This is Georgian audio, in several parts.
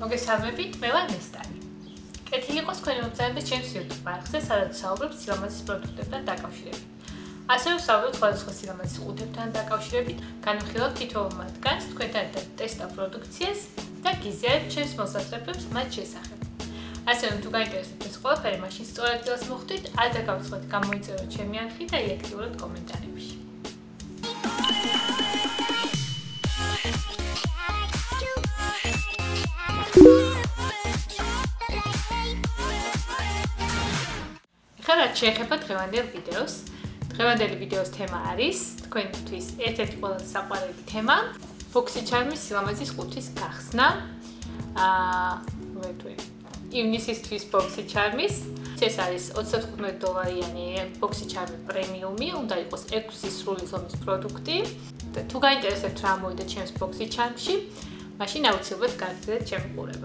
მოგესალმებით, მე ვარ ნესტანი. კეთილი იყოს თქვენი მოგზაურობა ჩემს YouTube არხზე, სადაც ვსაუბრობ სილამაზის პროდუქტებთან დაკავშირებით. ასევე ვსაუბრობ სხვადასხვა სილამაზის ყუთებთან დაკავშირებით, განვიხილავთ თითოეულ მათგანს, თქვენთან ერთად ტესტავ პროდუქციას და გიზიარებ ჩემს მოსაზრებებს მათ შესახებ. ასევე თუ გაინტერესებთ ეს ყველაფერი, მაშინ სწორ ადგილას მოხვდით, არ დაგავიწყდეთ გამოიწეროთ ჩემი არხი და იაქტიუროთ კომენტარებში. რაც შეეხება დღევანდელ ვიდეოს. დღევანდელი ვიდეოს თემა არის თქვენთვის ერთ-ერთი ყველაზე საყვარელი თემა Boxycharm-ის სილამაზის ყუთის გახსნა. ივნისისთვის Boxycharm-ის. ეს არის $35 Boxycharm პრემიუმი, უნდა იყოს 6 სრული ზომის პროდუქტი. თუ გაინტერესებთ რა მოვიდა ჩემს Boxycharm-ში, მაშინ აუცილებლად გააგრძელეთ ჩემი ყურება.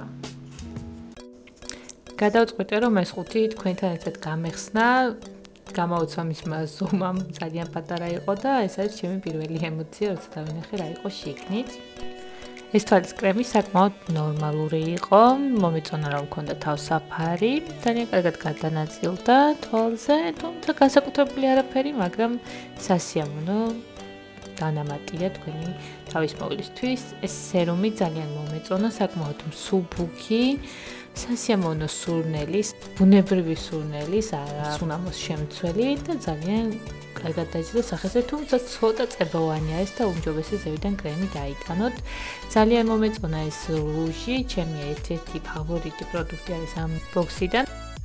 გადავწყვიტე რომ ეს ყუთი თქვენთან ერთად გამეხსნა, გამოვცვა მის ზომამ ძალიან პატარა იყო და ეს არის ჩემი პირველი ემოცია, როცა დავინახე რა იყო შიგნით. ეს თვალის კრემი საკმაოდ ნორმალური იყო, მომეწონა რომ მქონდა თავსაფარი, ძალიან კარგად გადანაწილდა თვალზე, თუმცა განსაკუთრებული არაფერი, მაგრამ სასიამოვნო დანამატია თქვენი თავის მოვლისთვის. ეს სერუმი ძალიან მომეწონა, საკმაოდ მსუბუქი. სასიამოვნო სურნელის, ბუნებრივი სურნელის, არა სუნამოს შემცველი და ძალიან კარგად დაიჭირა სახეზე, თუმცა ცოტა წებოვანი არის და უმჯობესი ზევიდან კრემი დაიტანოთ. ძალიან მომეწონა ეს რუჟი, ჩემი ერთ-ერთი ფავორიტი პროდუქტი არის ამ ბოქსიდან.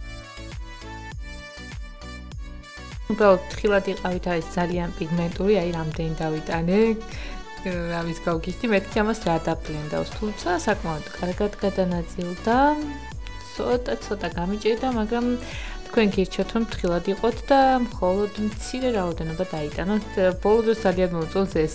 უბრალოდ ხილად იყავით, არის ძალიან პიგმენტური, აი რამდენი დავიტანე. ამის გავგიხდი, მეთქი ამას რა დაბლენდავს, თუმცა საკმაოდ კარგად გადანაწილდა. ცოტა გამიჭირდა, მაგრამ თქვენ გირჩევთ რომ თხილად იყოთ და მხოლოდ მცირე რაოდენობა დაიტანოთ. ბოლო დროს ძალიან მომწონს ეს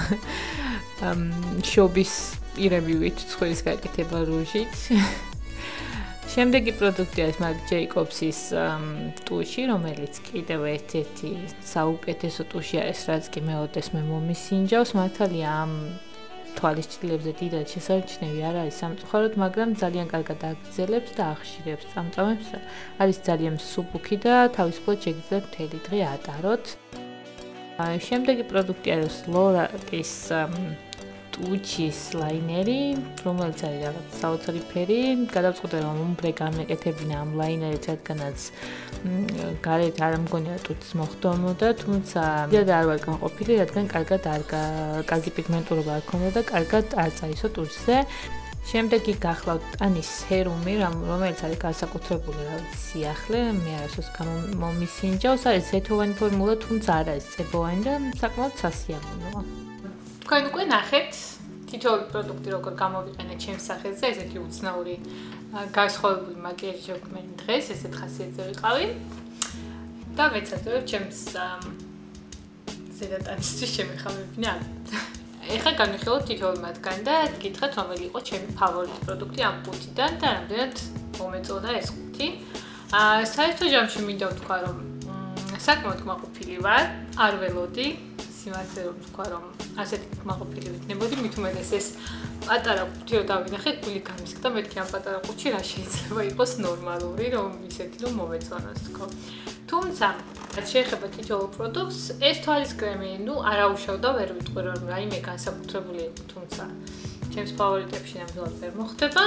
შობის პირებივით ცხვირის გაკეთება რუჟით. შემდეგი პროდუქტი არის მაგ ჯეიკობსის ტუში, რომელიც კიდევ ერთ-ერთი საუკეთესო ტუში არის, რაც კი მეოდეს მე მომისინჯავს. მართალია ამ თვალის ჭრილებზე დიდად შესარჩენევი არ არის სამწუხაროდ, მაგრამ ძალიან კარგად აგრძელებს და ახშირებს წამწამებს. არის ძალიან მსუბუქი და თავისუფლად შეგიძლიათ მთელი დღე ატაროთ. შემდეგი პროდუქტი არის Allure-ის ტუჩის ლაინერი, რომელიც არის რაღაც საოცარი ფერი. გადავწყვიტე რომ უმბრე გამეკეთებინა ამ ლაინერით, რადგანაც გარეთ არ მგონია ტუჩის მოხდომოდა, თუმცა დიდად არ ვარ განყოფილი, რადგან კარგი პიგმენტურობა არ ქონდა და კარგად არ წაისო ტუჩზე. შემდეგი გახლავთ ტანის სერუმი, რომელიც არის განსაკუთრებული რაღაც სიახლე, მე არასდროს მომისინჯავს, არის ზეთოვანი ფორმულა, თუმცა არ არის წებოვანი და საკმაოდ სასიამოვნოა. თქვენ უკვე ნახეთ თითოეული პროდუქტი როგორ გამოვიყენე ჩემს სახეზე, ესეთი უცნაური განსხვავებული მაკიაჟი შეგვქმენი დღეს, ესეთ ხასიათზე ვიყავი და მეცადებ ჩემს ზედატანისთვის შემეხამებინა. ეხლა განვიხილოთ თითოეული მათგანი და გითხრათ რომელი იყო ჩემი ფავორიტი პროდუქტი ამ ყუთიდან და რამდენად მომეწონა ეს ყუთი. საერთო ჯამში მინდა ვთქვა რომ საკმაოდ კმაყოფილი ვარ, არ ველოდი სიმართლე რომ ვთქვა რომ ასეთი კმაყოფილი ვიქნებოდი, მით უმეტეს ეს პატარა ყუთი რომ დავინახე, გული გამისკდა, მეთქი ამ პატარა ყუთში რა შეიძლება იყოს ნორმალური, რომ ისეთი რომ მომეწონოს თქო. თუმცა რაც შეეხება თითოეულ პროდუქტს, ეს თვალის კრემი, არაუშავდა, ვერ ვიტყვი რომ რაიმე განსაკუთრებული იყო, თუმცა ჩემს ფავორიტებში ნამდვილად ვერ მოხდება.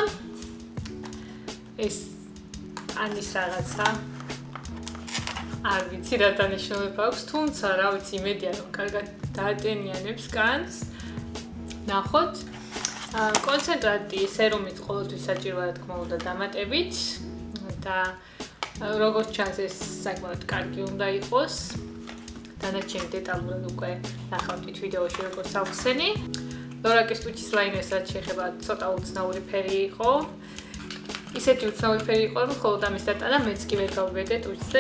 ეს ანის რაღაცა არ ვიცი რა დანიშნულება აქვს, თუმცა რა ვიცი, იმედია რომ კარგად დაატენიანებს კანს. ნახოთ. კონცენტრატი სერუმით ყოველთვის საჭიროა რა თქმა უნდა დამატებით და როგორც ჩანს ეს საკმაოდ კარგი უნდა იყოს. დანარჩენი დეტალურად უკვე ნახავთ ვიდეოში როგორც ავხსენი. Allure-ის ტუჩის ლაინერს რაც შეეხება ცოტა უცნაური ფერი იყო. ისეთი უცნაური ფერი იყო, რომ მხოლოდ ამის დატანა მეც კი ვერ გავბედე ტუჩზე.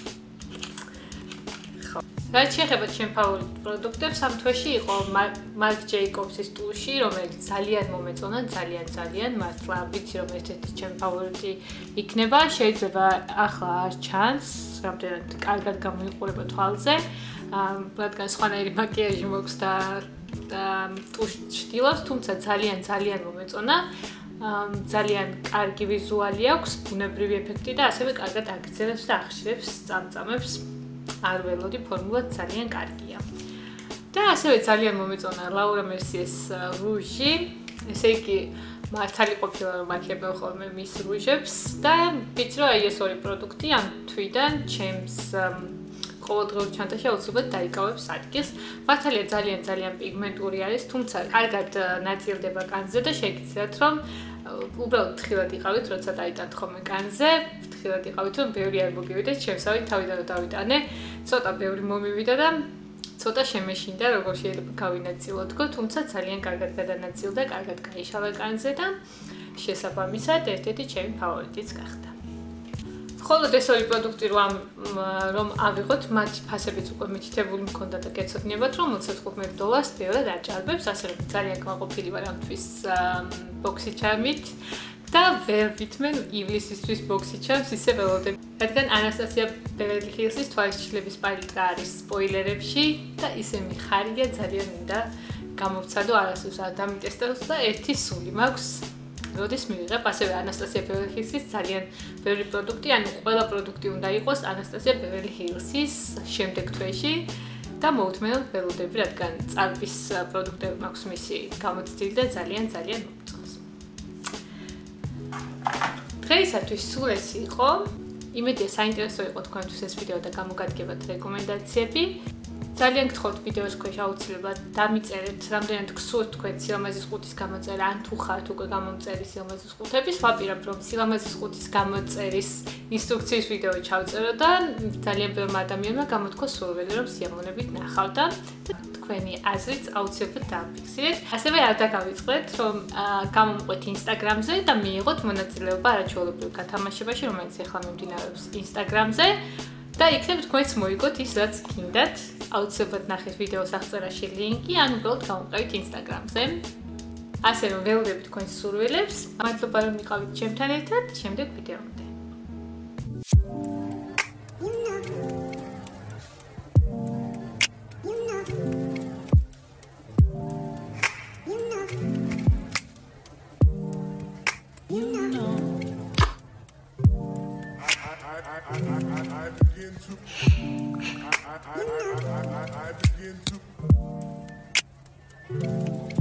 რაც შეეხება ჩემ ფავორიტ პროდუქტებს, ამ თვეში იყო მარკ ჯეიკობსის ტუში, რომელიც ძალიან მომეწონა, ძალიან მართლა ვიცი რომ ერთ-ერთი ჩემი ფავორიტი იქნება. შეიძლება ახლა არ ჩანს, რამდენად კარგად გამოიყურება თვალზე. რადგან სხვანაირი მაკიაჟი მაქვს და ტუშს ჩtildeავს, თუმცა ძალიან მომეწონა. ძალიან კარგი ვიზუალი აქვს, ბუნებრივი ეფექტი და ასევე კარგად აგრძელებს და ახშირებს წამწამებს. არ ველოდი, ფორმულა ძალიან კარგია. და ასევე ძალიან მომეწონა Allure-ს რუჟი, ესე იგი მართალი ყოფილა რომ აქებელ ხოლმე მის რუჟებს და ვიცი რომ ეს ორი პროდუქტი ამ თვიდან ჩემს ყოველდღიურ ჩანთაში აუცილებლად დაიკავებს ადგილს. მართალია ძალიან პიგმენტური არის, თუმცა კარგად ნაწილდება კანზე და შეგიძლიათ რომ უბრალოდ თხილად იყავით, როცა დაიტანთ ხოლმე კანზე, თხილად იყავით რომ ბევრი არ მოგივიდეთ, ჩემსავით თავიდან დავიტანე, ცოტა ბევრი მომივიდა და ცოტა შემეშინდა, როგორ შეიძლება გავინაწილოთქო, თუმცა ძალიან კარგად გადანაწილდა, კარგად გაიშალა კანზე და შესაბამისად ერთ-ერთი ჩემი ფავორიტიც გახდა. მხოლოდ ეს ორი პროდუქტი რომ ავიღოთ, მათი ფასებიც უკვე მითითებული მქონდა და გეცოდნებათ, რომ $25 ბევრად აჭარბებს, ასევე ძალიან კმაყოფილი ვარ ამ თვის Boxycharm-ით და ვერ ვითმენ ივლისისთვის Boxycharm-ს ისე ველოდები. რადგან Nestani-BXRFWLBQ-ის თვალისჩილების პალიტრა არის სპოილერებში და ისე მიხარია, ძალიან მინდა გამოვცადო, არასდროს არ დამიტესტოს და ერთი სული მაქვს. როდის მივიღებ ასევე Nestani-BXRFWLBQ-ის ძალიან ბევრი პროდუქტი, ანუ ყველა პროდუქტი უნდა იყოს Nestani-BXRFWLBQ-ის შემდეგ თვეში და მოუთმენლად ველოდები, რადგან წარბის პროდუქტები მაქვს მისი გამოცდილი და ძალიან მომწონს. დღეისათვის სულ ეს იყო. იმედია საინტერესო იყო თქვენთვის ეს ვიდეო და გამოგადგებათ რეკომენდაციები. ძალიან გთხოვთ ვიდეოს ქვეშ აუცილებლად დამიწერეთ, რამდენად გსურთ თქვენ სილამაზის ყუთის გამოწერა, ან თუ ხართ უკვე გამომწერი სილამაზის ყუთების, ვაპირებ რომ სილამაზის ყუთის გამოწერის ინსტრუქციის ვიდეო ჩავწერო და ძალიან ბევრმა ადამიანმა გამოთქვა სურვილი რომ სიამოვნებით ნახავთ და თქვენი აზრიც აუცილებლად დააფიქსირეთ. ასევე არ დაგავიწყდეთ რომ გამომყვეთ Instagram-ზე და მიიღოთ მონაწილეობა არაჩვეულებრივ გათამაშებაში, რომელიც ახლა მიმდინარეობს Instagram-ზე. და იქნებ თქვენც მოიგოთ ის რაც გინდათ. აუცილებლად ნახეთ ვიდეოს აღწერაში ლინკი, ან უბრალოდ გამოვყევით Instagram-ზე. ასე რომ ველოდებით თქვენს სურვილებს. მადლობა რომ იყავით ჩემთან ერთად შემდეგ ვიდეომდე. I begin to